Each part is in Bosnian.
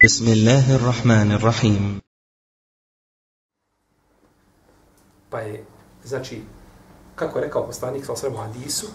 بسم الله الرحمن الرحيم. Pa je, znači, kako je rekao poslanik sa svemu hadisu,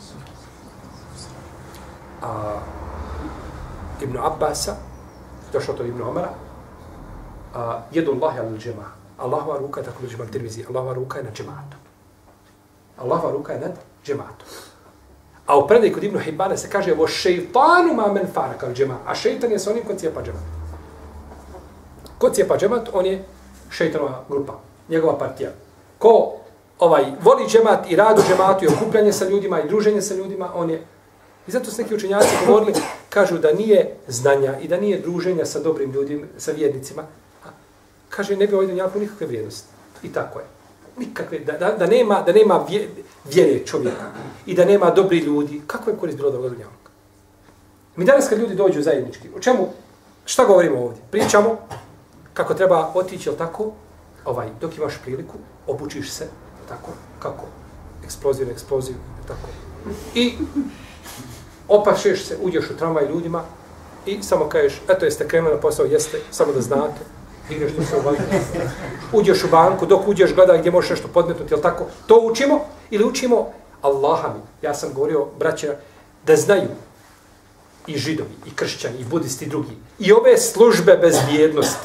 Ibn Abbasa, došao to Ibn Omara, jedu Allahi al džema. Allahova ruka je tako dođe imam Tirmizi. Allahova ruka je na džematu. Allahova ruka je nad džematu. A u predaj kod Ibn Hibana se kaže vo šeitanu ma men faraka al džema. A šeitan je sa onim ko cijepa džemat. Ko cijepa džemat, on je šeitanova grupa. Njegova partija. Ko voli džemat i rad u džematu i okupljanje sa ljudima i druženje sa ljudima, on je. I zato su neki učenjaci govorili, kažu da nije znanja i da nije druženja sa dobrim ljudima, sa vjernicima, kaže ne bi ovdje nijako nikakve vrijednosti. I tako je. Nikakve, da nema vjere čovjeka i da nema dobri ljudi, kako je korist bilo dobro nijako? Mi danas kad ljudi dođu zajednički, o čemu, šta govorimo ovdje? Pričamo kako treba otići, jel tako, dok imaš priliku, obučiš se, tako, kako, eksploziju, tako. I opašeš se, uđeš u tramvaj ljudima i samo kažeš, eto jeste krenuli na posao, jeste, samo da znate, ideš tu se u banku, uđeš u banku, dok uđeš gledaj gdje možeš nešto podmetnuti, jel tako? To učimo ili učimo Allaha mi. Ja sam govorio, braća, da znaju i židovi, i kršćani, i budisti, i drugi, i ove službe bezbjednosti,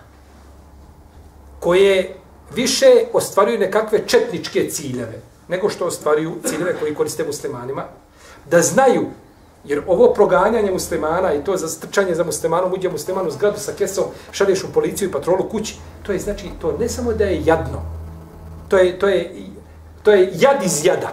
koje više ostvaruju nekakve četničke ciljeve, nego što ostvaruju ciljeve koji koriste muslimanima, da znaju, jer ovo proganjanje muslimana i to zastrčanje za muslimanom, uđe musliman u zgradu sa kesom, šalješ u policiju i patrolu kući, to je znači, to ne samo da je jadno, to je jad iz jada.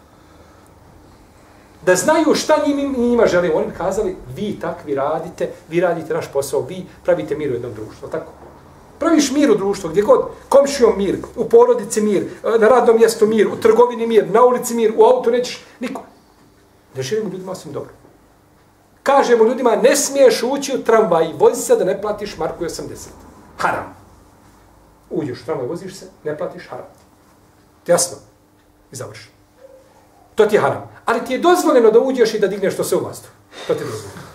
Da znaju šta njima želimo. Oni kazali, vi takvi radite, vi radite naš posao, vi pravite mir u jednom društvu, tako? Praviš mir u društvu, gdje god, komšijom mir, u porodici mir, na radnom mjestu mir, u trgovini mir, na ulici mir, u auto nećeš, niko. Ne želimo ljudima osim dobro. Kažemo ljudima, ne smiješ ući u tramvaj i vozi se da ne platiš marku 80. Haram. Uđeš u tramvaj, voziš se, ne platiš haram. Jasno? I završi. To ti je haram. Ali ti je dozvoljeno da uđeš i da digneš to sve u vazduh. To ti je dozvoljeno.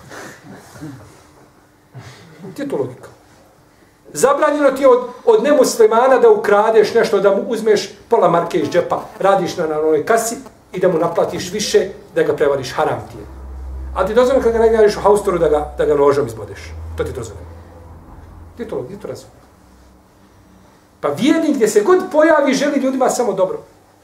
Ti je to logika. Zabranjeno ti je od nemuslimana da ukradeš nešto, da mu uzmeš pola marke iz džepa, radiš na onoj kasi i da mu naplatiš više, da ga prevariš, haram ti je. A ti dozvoljeno kad ga nagradiš u haustoru da ga nožom izbodeš. To ti je dozvoljeno. Ti je to razumno. Pa vjernik gdje se god pojavi želi ljudima samo dobro.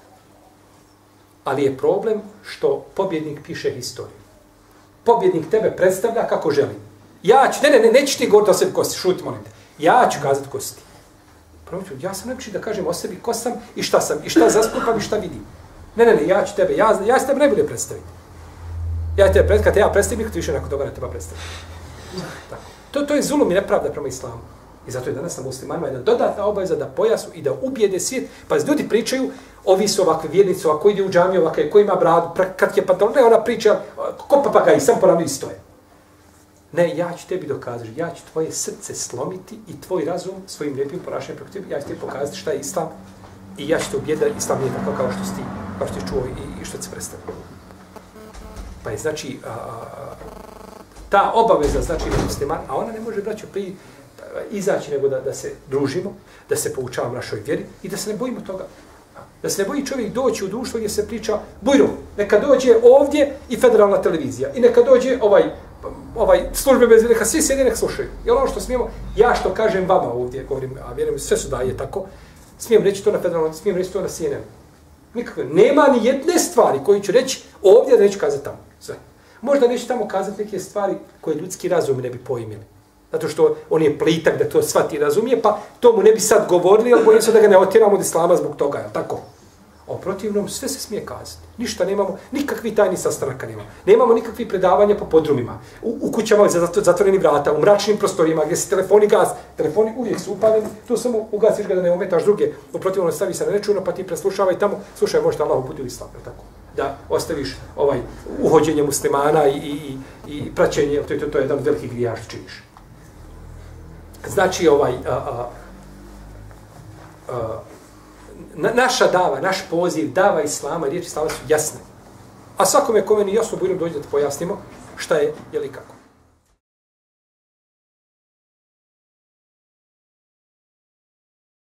Ali je problem što pobjednik piše historiju. Pobjednik tebe predstavlja kako želi. Neću ti govoriti o sebi ko si, šuti, molim te. Ja ću kazati ko si ti. Ja sam nepiši da kažem o sebi ko sam i šta zastupam i šta vidim. Ja ću tebe, ja se tebe najbolje predstaviti. Kad ja predstavim, nikad više nakon toga ne treba predstaviti. To je zulum i nepravda prema islamu. I zato je danas na muslimanima jedna dodatna obaveza da pojasu i da ubijede svijet. Pa ljudi pričaju, ovi su ovakvi vjernici, ovako ide u džamiju, ovakve, ko ima bradu, kad je pantalon, ne, ona priča, ko papagaj, sam ponavljaju isto je. Ne, ja ću tebi dokazati, ja ću tvoje srce slomiti i tvoj razum svojim lijepim ponašanjem preko tebi, ja ću tebi pokazati šta je islam i ja ću te ubijeti da islam nije tako kao što si čuo i što ti se predstavlja. Pa je znači, ta obaveza znači da musliman, a ona ne može braćo izaći nego da se družimo, da se poučavamo našoj vjeri i da se ne bojimo toga. Da se ne boji čovjek doći u društvo gdje se priča bujro, neka dođe ovdje i federalna televizija i neka dođe službe bez neka svi sjede nek slušaju. I ono što smijemo, ja što kažem vama ovdje, govorim, a vjerujem, sve su daje tako, smijem reći to na federalnom, smijem reći to na CNN. Nikakve. Nema ni jedne stvari koju ću reći ovdje, da neću kazati tamo. Sve. Možda neću tamo kazati neke stvari koje ljudski razum ne bi poimili. Zato što on je plitak da to shvati i razumije, pa to mu ne bi sad govorili, ali bojim se da ga ne otjeramo od islama zbog toga, je tako? A protivnom sve se smije kazati. Ništa nemamo, nikakvi tajni sastanaka nemamo. Nemamo nikakvi predavanja po podrumima. U kućama za zatvorenih vrata, u mračnim prostorijima gdje se telefoni gas. Telefoni uvijek su upaljeni, to samo ugasiš ga da ne ometaš druge. U protivnom stavi se na nečujno, pa ti preslušavaj tamo. Slušaj, možete Allah uputi u islam, je tako? Da ostaviš uhođenje muslimana i praćenje, to je jedan veliki grija što činiš. Znači, naša dava, naš poziv, dava islama i riječi islama su jasne. A svakome kome nije jasno, budemo dođi da pojasnimo šta je, jel i kako.